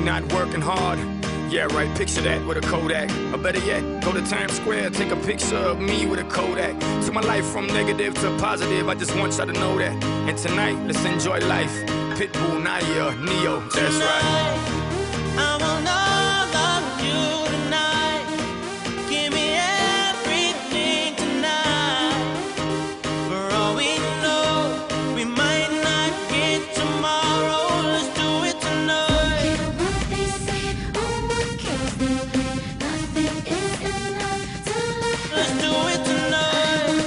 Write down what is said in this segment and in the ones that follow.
not working hard. Yeah, right, picture that with a Kodak. Or better yet, go to Times Square, take a picture of me with a Kodak. Took my life from negative to positive, I just want y'all to know that. And tonight, let's enjoy life. Pitbull, Nadia, Neo, that's right. I will not love you tonight. Give me everything tonight. For all we know, we might not get tomorrow. Let's do it tonight. Let's do it tonight.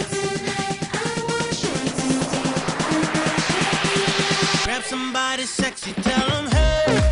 Grab somebody sexy, tell them hey.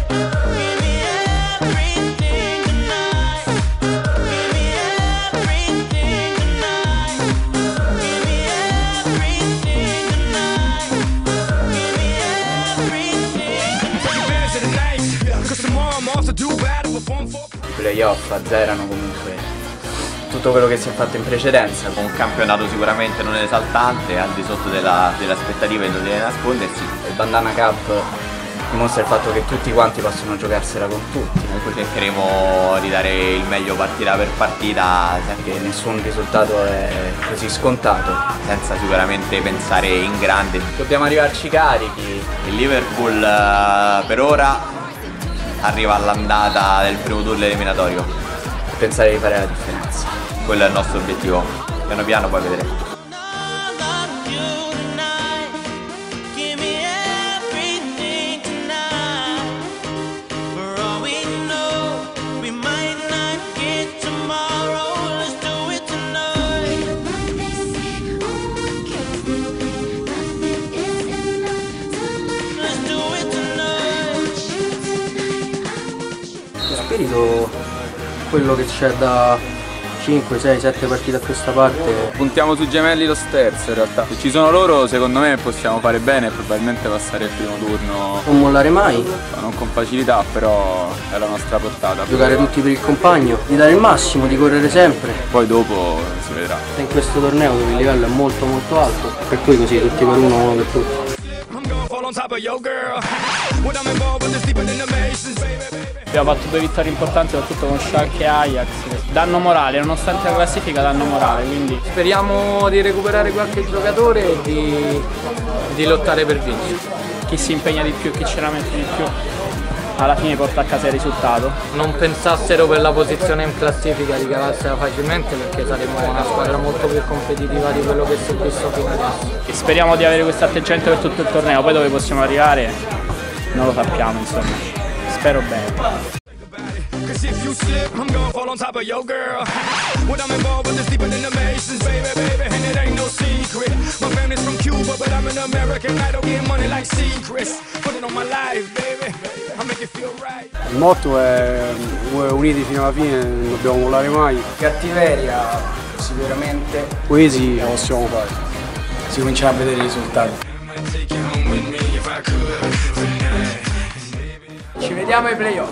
I playoff azzerano comunque tutto quello che si è fatto in precedenza. Un campionato sicuramente non esaltante, al di sotto delle aspettative, non deve nascondersi. Il Bandana Cup dimostra il fatto che tutti quanti possono giocarsela con tutti. Comunque cercheremo di dare il meglio partita per partita, perché nessun risultato è così scontato, senza sicuramente pensare in grande. Dobbiamo arrivarci carichi. Il Liverpool per ora arriva all'andata del primo turno eliminatorio e pensare di fare la differenza. Quello è il nostro obiettivo, piano piano poi vedremo. Spirito, quello che c'è da 5, 6, 7 partite a questa parte. Puntiamo sui gemelli lo sterzo in realtà. Se ci sono loro secondo me possiamo fare bene e probabilmente passare il primo turno. Non mollare mai. Non con facilità, però è la nostra portata. Giocare tutti per il compagno, di dare il massimo, di correre sempre. Poi dopo si vedrà. In questo torneo dove il livello è molto molto alto, per cui così tutti per uno per tutti. Abbiamo fatto 2 vittorie importanti, soprattutto con Schalke e Ajax. Danno morale, nonostante la classifica danno morale, quindi speriamo di recuperare qualche giocatore e di lottare per vincere. Chi si impegna di più, chi ce la mette di più, alla fine porta a casa il risultato. Non pensassero per la posizione in classifica di cavarsela facilmente, perché saremo una squadra molto più competitiva di quello che si è visto fino adesso. E speriamo di avere questo atteggiamento per tutto il torneo, poi dove possiamo arrivare non lo sappiamo, insomma. Spero bene. Il motto è uniti fino alla fine, non dobbiamo mollare mai. Cattiveria sicuramente. Coesi la possiamo fare. Si comincerà a vedere i risultati. Ci vediamo ai playoff.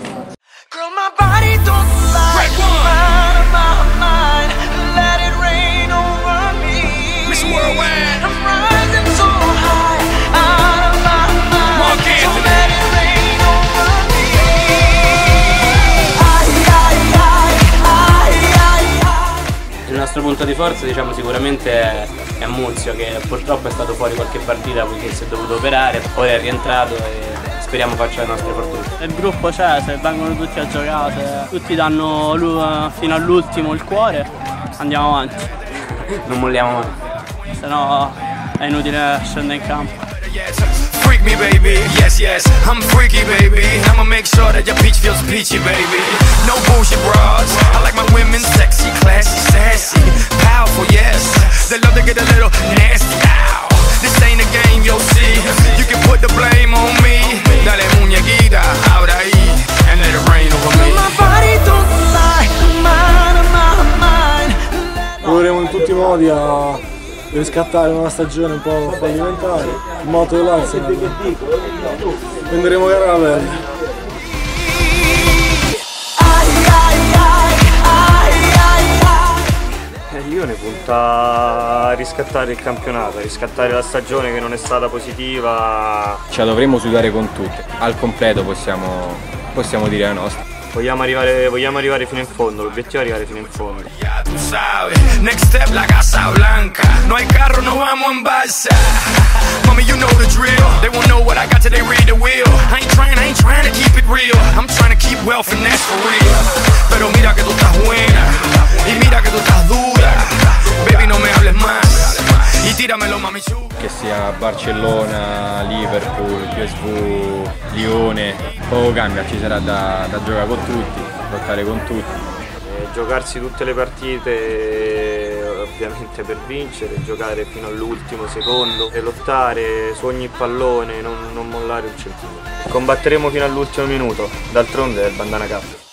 Il nostro punto di forza, diciamo, sicuramente è Muzio, che purtroppo è stato fuori qualche partita perché si è dovuto operare, poi è rientrato e speriamo faccia le nostre fortune. Il gruppo c'è, se vengono tutti a giocare, se tutti danno fino all'ultimo il cuore, andiamo avanti. Non molliamo mai. Se no è inutile scendere in campo. Freak me baby, yes yes, I'm freaky baby. I'ma make sure that your peach feels peachy baby. No bullshit bras, I like my women sexy, classy, sassy, powerful, yes. They love to get a little nasty, ow. This ain't a game, you'll see. You can put the blame on me. Dale muñequita, ahora ahí, and let it rain over me. My body don't lie, mine. Proveremo in tutti i modi a riscattare una stagione un po' fallimentare. Il motto dell'Arsenal. Prenderemo gara alla pelle. Il Lione punta a riscattare il campionato, a riscattare la stagione che non è stata positiva. Ce la dovremo sudare con tutte. Al completo possiamo possiamo dire la nostra. Vogliamo arrivare fino in fondo, l'obiettivo è arrivare fino in fondo. Ya tú sabes, next step la Casa Blanca. No hay carro, no vamos en balsa. Mommy, you know the drill. They won't know what I got till they read the wheel. I ain't trying to keep it real. I'm trying to keep wealth and that's for real. Pero mira que tú estás buena y mira que tú estás dura. Baby, no me hables más y tíramelo, mami chu. Che sia Barcellona, Liverpool, PSV, Lione, poco cambia, ci sarà da giocare con tutti, lottare con tutti. Giocarsi tutte le partite ovviamente per vincere, giocare fino all'ultimo secondo e lottare su ogni pallone, non mollare un centimetro. Combatteremo fino all'ultimo minuto, d'altronde è il Bandana Cup.